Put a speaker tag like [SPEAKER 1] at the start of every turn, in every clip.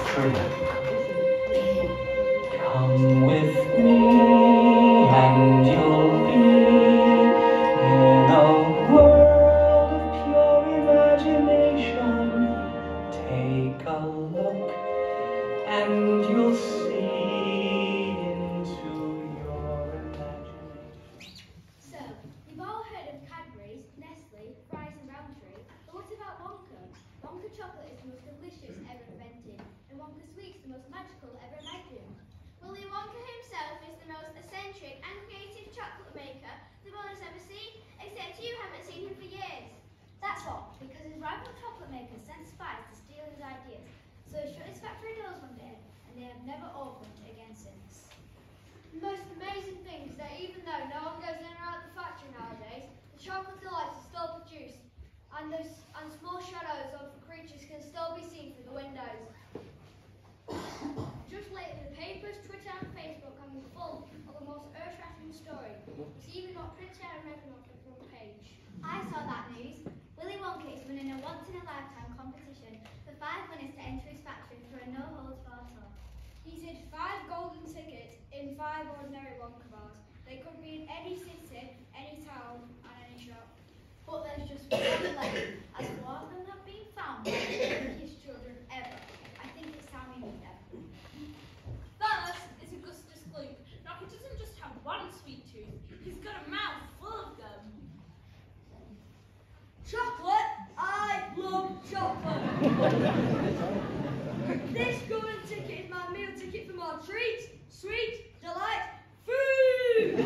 [SPEAKER 1] Come with me and you'll be in a world of pure imagination. Take a look and you'll see into your imagination.
[SPEAKER 2] So, you've all heard of Cadbury's, Nestle, Fries and Roundtree, but what about Wonka? Wonka chocolate is the most delicious ever invented, and Wonka sweets the most magical ever imagined. Willy Wonka himself is the most eccentric and creative chocolate maker the world has ever seen, except you haven't seen him for years. That's all, because his rival chocolate makers sent spies to steal his ideas, so he shut his factory doors one day, and they have never opened again since. The most amazing thing is that even though no one goes in or out of the factory nowadays, the chocolate delights are still produced, and small shadows of creatures can still be seen through the windows. Just lately, the papers, Twitter and Facebook have been full of the most earth-shattering story. It's even got Prince Harry and Meghan on the front page. I saw that news. Willy Wonka is winning a once-in-a-lifetime competition for 5 minutes to enter his factory for a no-holds-barred tour. He's hid 5 golden tickets in 5 ordinary Wonka bars. They could be in any city, any town, and any shop. But there's just one left, as more of them have been found by the luckiest children ever. I think it's time we meet them.
[SPEAKER 3] That is Augustus Gloop. Now, he doesn't just have one sweet tooth, he's got a mouth full of them.
[SPEAKER 4] Chocolate! I love chocolate! This golden ticket is my meal ticket for more treats, sweet, delight, food!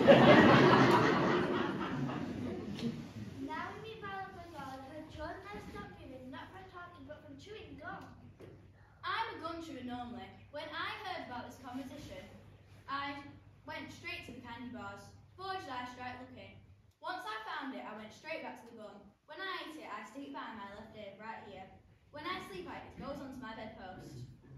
[SPEAKER 2] Now we meet Violet McGraw, who has chosen how to stop dreaming, not from talking, but from chewing gum.
[SPEAKER 3] I'm a gum chewer normally. When I heard about this competition, I went straight to the candy bars. Boy, did I strike lucky. Once I found it, I went straight back to the gum. When I ate it, I stick it behind my left ear, right here. When I sleep at it, it goes onto my bedpost.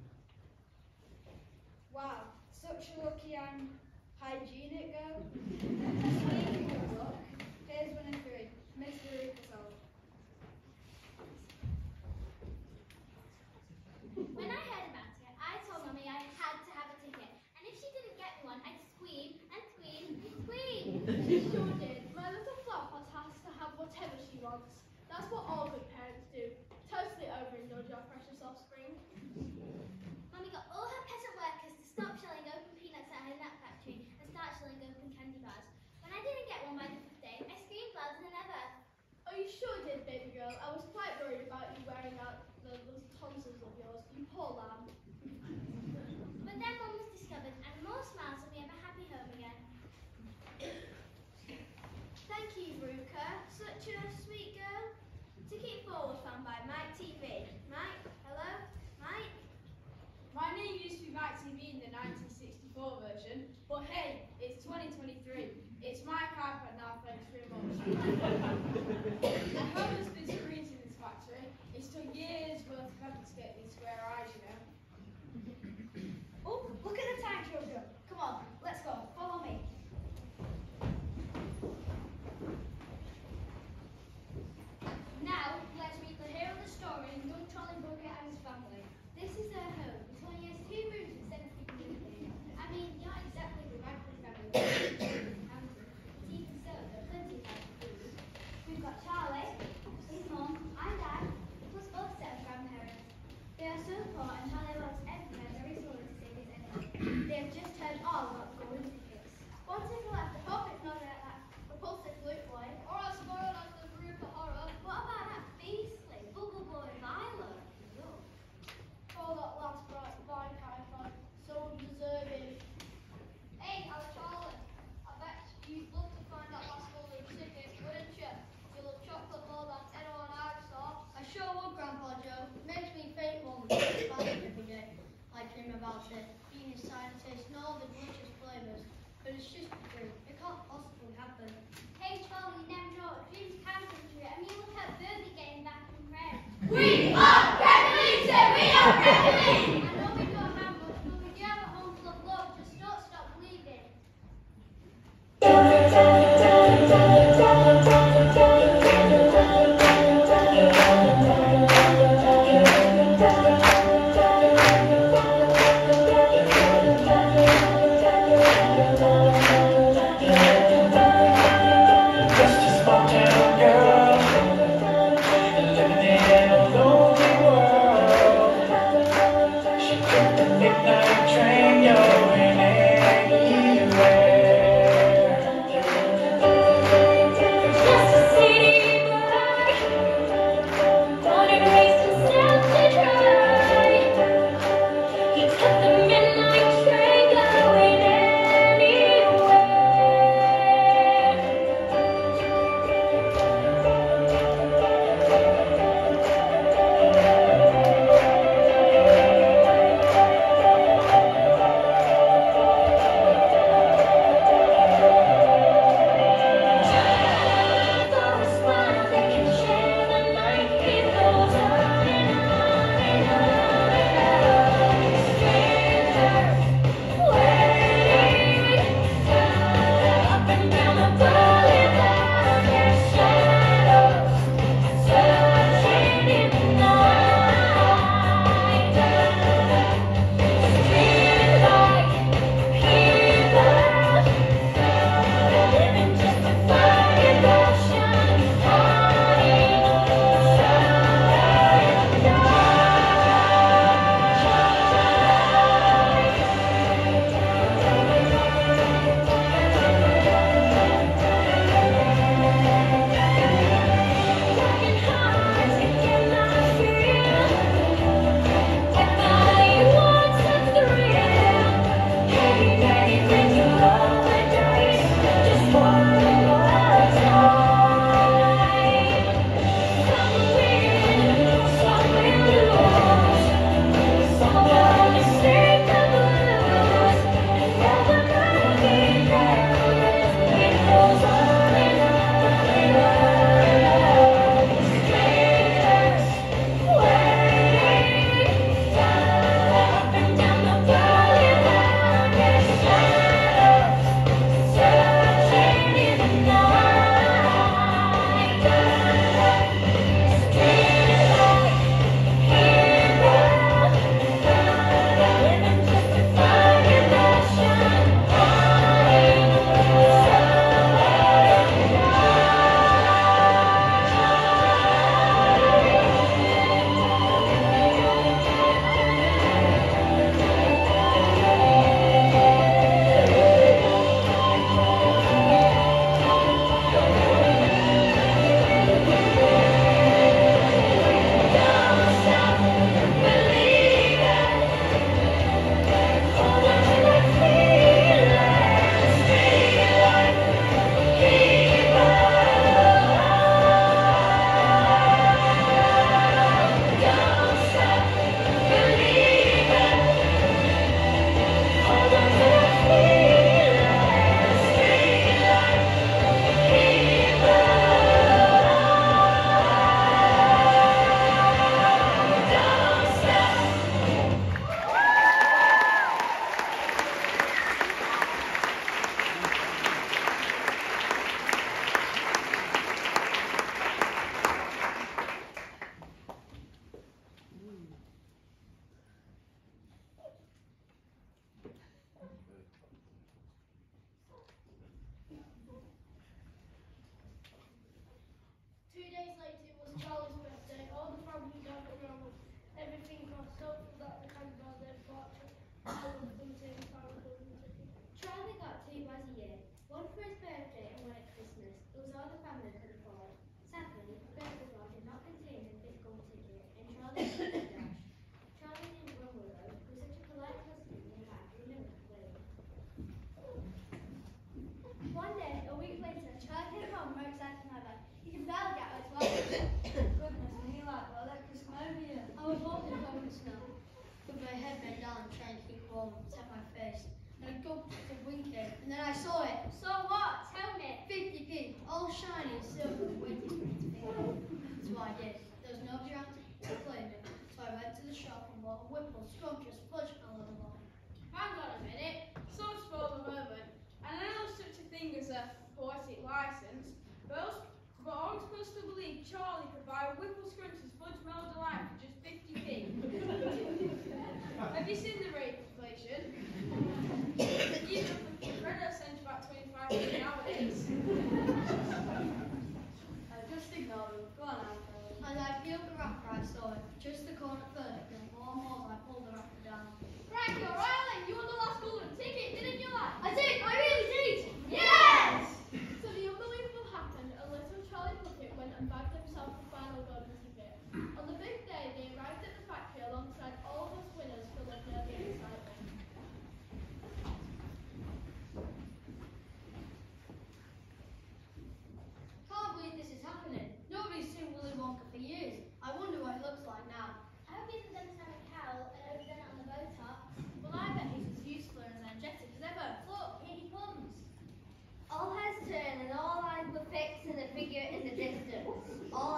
[SPEAKER 2] Wow, such a lucky and hygienic girl. Speaking of luck, here's 1 and 3. Mr. Ricasol. When I heard about it, I told Mummy I had to have a ticket, and if she didn't get me one, I'd squeam and squeam and squeam. She sure did. My little flophouse has to have whatever she wants. That's what all good parents do. Totally overindulge our precious offspring. Mummy got all her peasant workers to stop shelling open peanuts at her nut factory and start shelling open candy bars. When I didn't get one by the 5th day, I screamed louder than ever. Oh, you sure did, baby girl. I was quite worried about you wearing out those tonsils of yours, you poor lamb. But then Mum was discovered, and more smiles will be ever happy home again. Thank you, Veruca. Such a sweet girl. Ticket 4 was found by Mike TV. Mike, hello? Mike?
[SPEAKER 3] My name used to be Mike TV in the 1964 version, but hey, it's 2023. It's Mike iPad now for 3 months. I haven't been screens in this factory. It's took years worth of effort to get these square eyes, you know.
[SPEAKER 4] Oh, look at the time, children. Come on, let's go. Follow me.
[SPEAKER 2] Now, let's meet the hero of the story, young Charlie Bucket and his family. This is their home. It only has 2 rooms instead of 3 rooms. I mean, not exactly the Radcliffe family. But even so, there are plenty of food. We've got Charlie, his mum, and dad, plus both set of grandparents. They are so poor, and Charlie loves everywhere very slowly to save his energy. They have just heard all about the golden tickets. One ticket left. I hope it's not that repulsive flute boy, or as spoiled as the Veruca horror. What about that beastly bubble boy Violet? Oh, that last bright icon, so undeserving. Hey, Charlie, I bet you'd love to find that last golden ticket, wouldn't you? You love chocolate more than anyone I've saw. I sure would, Grandpa Joe. Makes me faint more than every day. I dream about it, being a scientist and all the delicious flavours. But it's just a dream. It can't possibly happen. Hey, Charlie, you never know. Dreams can come true. I mean, look at Birdie getting back from prayer. We are Gremlins! We are Gremlins! I know we don't have much, but we do have a home full of love. Just don't stop believing.
[SPEAKER 3] Just the corner first, and warm holes I pulled her up and down.
[SPEAKER 2] Frankie O'Reilly, you won the last golden ticket, didn't you, lad?
[SPEAKER 3] I did! I really did!
[SPEAKER 2] Yes! So the unbelievable happened, and little Charlie Bucket went and bagged himself the final golden ticket. On the big day, they arrived at the factory alongside all of us winners full of nervous excitement.
[SPEAKER 3] Can't believe this is happening. Nobody's seen Willy Wonka for years. I wonder what he looks like now.
[SPEAKER 2] I hope he hasn't done Simon Cowell and overdone it on the boat top.
[SPEAKER 3] Well, I bet he's as useful and as energetic as ever. Look, here he comes.
[SPEAKER 5] All heads turned and all eyes were fixed on the figure in the distance. All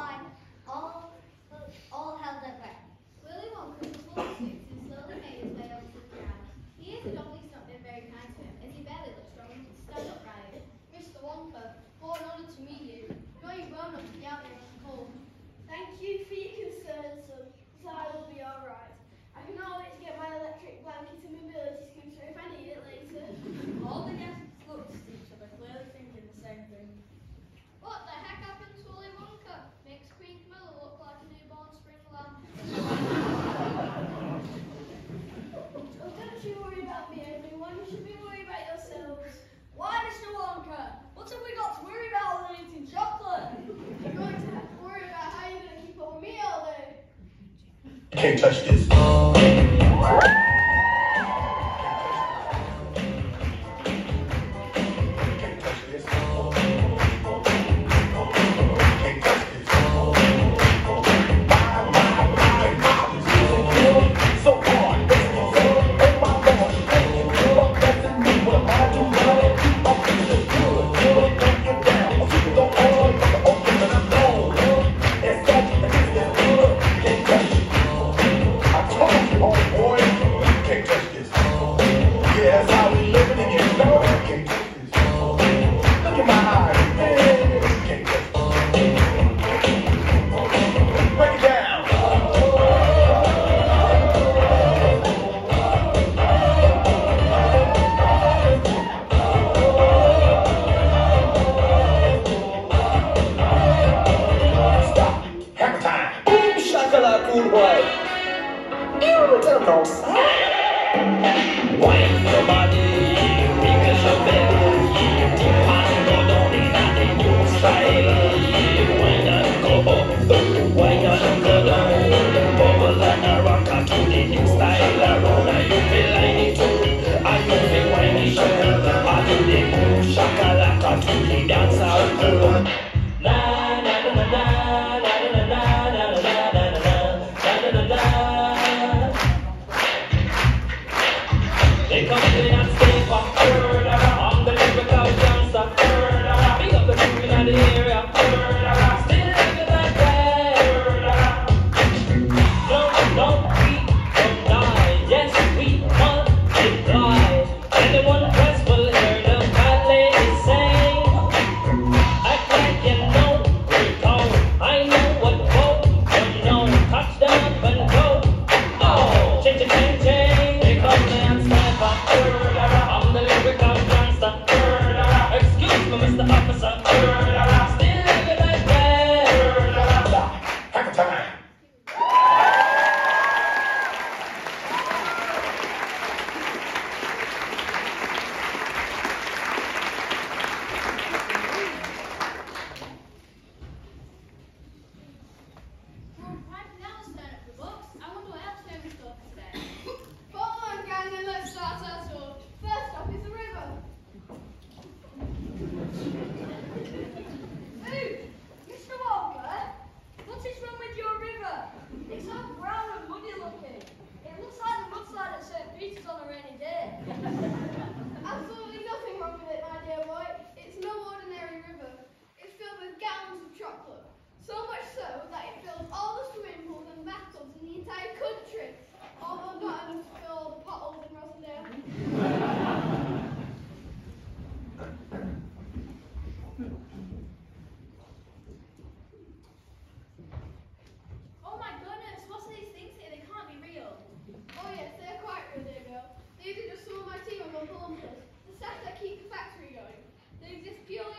[SPEAKER 5] held their breath.
[SPEAKER 2] Willy Wonka was full of suits and slowly made his way over to the ground. He had always not been very kind to him, as he barely looked strong enough to stand upright.
[SPEAKER 3] Mr. Wonka, what an honour to meet you. You're your grown-up to be out there in the cold.
[SPEAKER 2] Thank you for your concern, son, but I will be alright. I can always get my electric blanket and mobility scooter if I need it later.
[SPEAKER 3] All the guests looked at each other, clearly thinking the same thing.
[SPEAKER 2] What the heck happened to Willy Wonka? Makes Queen Camilla look like a newborn spring lamb. Oh, don't you worry about me, everyone. You should be worried about yourselves.
[SPEAKER 4] Why, Mr. Wonka? What have we got to worry about other than eating chocolate?
[SPEAKER 2] You're going to have to worry about how you're going to keep up with me all day.
[SPEAKER 6] Can't touch this.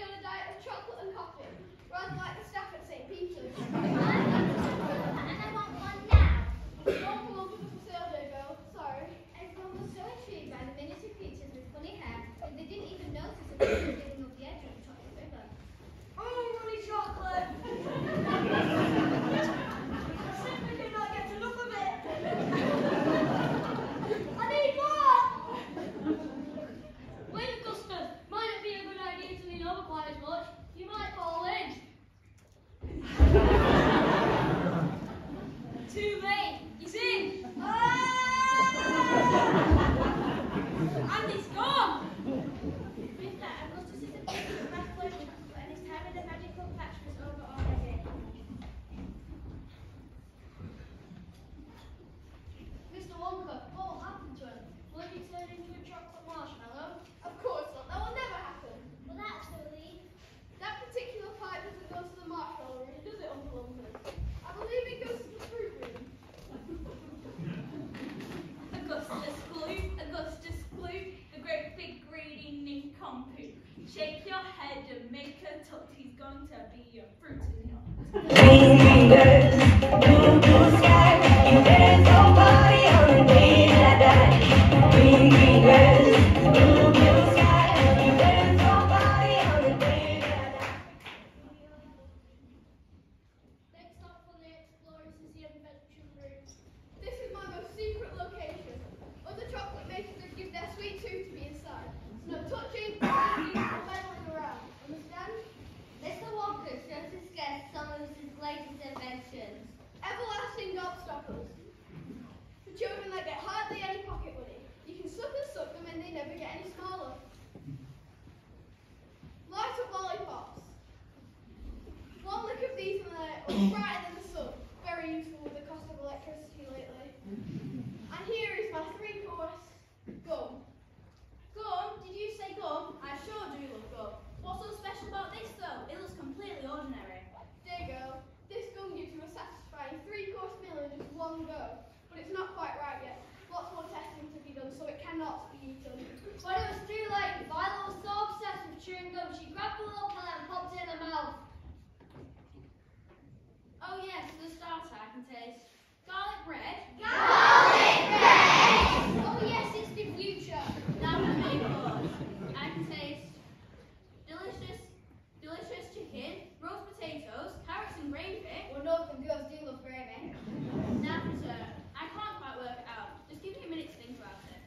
[SPEAKER 2] Rather like the staff at St. Peter's.
[SPEAKER 5] And I want
[SPEAKER 3] be a fruit in your
[SPEAKER 7] Green, green grass, blue, blue sky. If there's nobody on the day that I die. Green, green grass, blue, blue sky. If there's nobody on the day that I die.
[SPEAKER 2] Next stop on the Explorers is the Adventure Room. This is my most secret location. Other chocolate makers would give their sweet tooth to be inside. So no touching, eating, or meddling around. Understand?
[SPEAKER 5] Mr. Walker shows his guests some of his latest inventions.
[SPEAKER 2] Everlasting gobstoppers. For children that get hardly any pocket money. You can suck and suck them and they never get any smaller. Light up lollipops. One lick of these and they're brighter than the sun. Very useful with the cost of electricity lately. And here is my 3-course gum.
[SPEAKER 3] Gum? Did you say gum? I sure do love gum. What's so special about this though? It looks completely ordinary.
[SPEAKER 2] There you go. This gum gives you a satisfying 3-course meal in just one go. But it's not quite right yet. Lots more testing to be done, so it cannot be eaten.
[SPEAKER 5] When it was too late, Violet was so obsessed with chewing gum, she grabbed the little pellet and popped it in her mouth.
[SPEAKER 3] Oh yes, for the starter I can taste garlic bread.
[SPEAKER 2] Oh yes, it's the future.
[SPEAKER 3] Now for the main course, I can taste delicious chicken, roast potatoes, carrots and gravy.
[SPEAKER 5] Well, northern girls do love gravy.
[SPEAKER 3] Now for dessert, I can't quite work it out. Just give me a minute to think about it.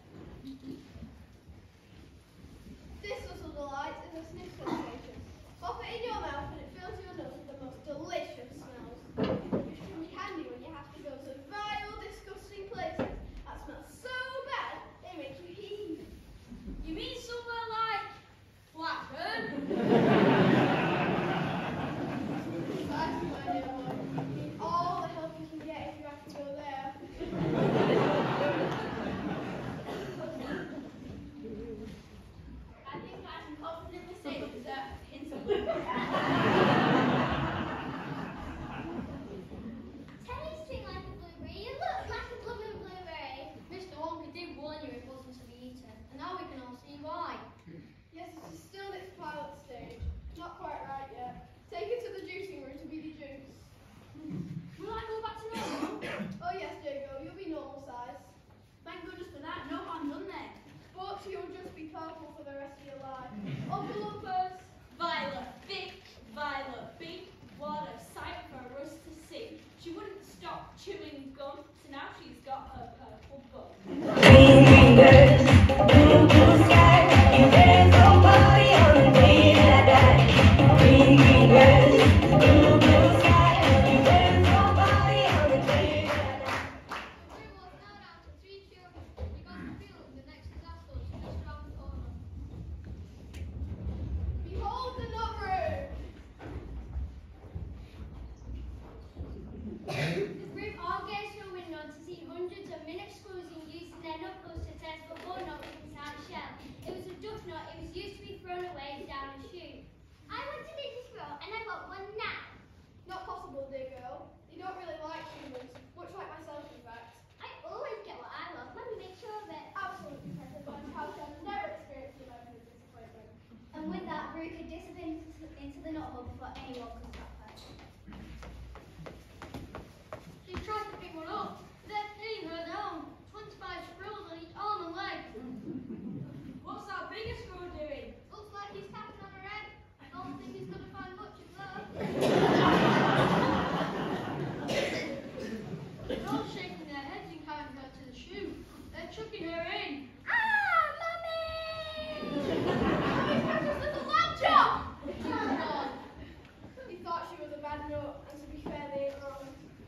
[SPEAKER 2] This little delight is a sniff sensation. Pop it in your mouth and it fills your nose with the most delicious smells. It can be handy when you have to go to vile, disgusting places that smell so bad they make you heave.
[SPEAKER 3] You mean somewhere like Blackburn?
[SPEAKER 2] That's my dear boy. You need all the help you can get if you have to go there.
[SPEAKER 3] I think I can confidently say that dessert hints of blueberry.
[SPEAKER 5] Tasting like a blueberry, you look like a blooming blueberry. Mr. Wonka did warn you it wasn't to be eaten, and now we can all see why.
[SPEAKER 2] Yes, it is still in its pilot stage. Not quite right yet. Take it to the juicing room to be dejuiced.
[SPEAKER 3] Will I go back to normal?
[SPEAKER 2] Oh yes, Jago, you'll be normal size.
[SPEAKER 3] Thank goodness for that. No harm done then.
[SPEAKER 2] But you'll just be purple for the rest of your life. Uncle Lumpers!
[SPEAKER 8] Violet, thick, Violet, big, what a sight for us to see. She wouldn't stop chewing gum, so now she's got her purple bum.
[SPEAKER 7] Green, green grass, blue, blue sky. If there's nobody on the day that I die. Green, green grass, blue, blue sky. If there's nobody on the day that I die.
[SPEAKER 2] The room was now down to 3 children. We got the field the next disaster was just around the corner. Behold the nut room!
[SPEAKER 5] The group all gazed through a window to see hundreds of minuscule using their knuckles to test for one nut inside a shell. It was a duck nut. It was used to be thrown away down a chute. I went to this row and I got one now.
[SPEAKER 2] Not possible, dear girl. You don't really like humans, much like myself, in fact.
[SPEAKER 5] I always get what I love. Let me make sure of it.
[SPEAKER 2] Absolutely, Professor Van House has never experienced a moment of disappointment.
[SPEAKER 5] And with that, Rue could disappear into the nut hole before anyone could stop her. She tried to pick one up, but they're hitting her down. 25 screws on each arm and leg.
[SPEAKER 8] What's that bigger screw doing?
[SPEAKER 2] Looks like he's tapping on her head. I don't think he's going to find much of that.
[SPEAKER 5] They're all shaking their heads and carrying her to the chute. They're chucking her in. Ah, Mummy!
[SPEAKER 2] Mommy's precious little lamb chop! He thought she was a bad nut, and to be fair, they ain't wrong.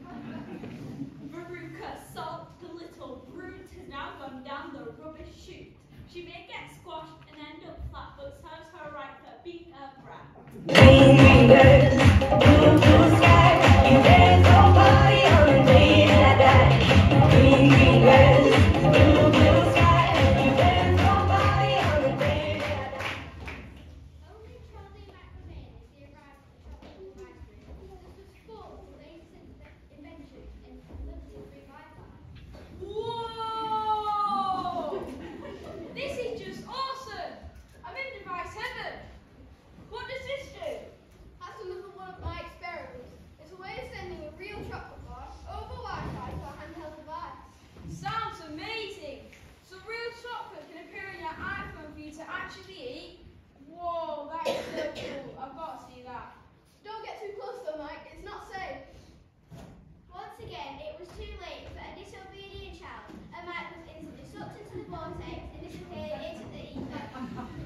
[SPEAKER 8] Veruca Salt, the little brute, has now gone down the rubbish chute. She may get squashed and end up flat, but serves her right to beat her brat.
[SPEAKER 7] Green, green grass, blue, blue sky. If there's nobody on the day that I die. Green, green grass, blue, blue sky. If there's nobody on the day that I die.
[SPEAKER 2] Only Charlie McRae is the arrival of the chocolate factory. This was full of the latest inventions in limited-free Wi-Fi.
[SPEAKER 8] Whoa! This is just awesome! I'm in device heaven. What does this do?
[SPEAKER 2] too late for a disobedient child, and Mike was instantly sucked into the vortex and disappeared into the ether.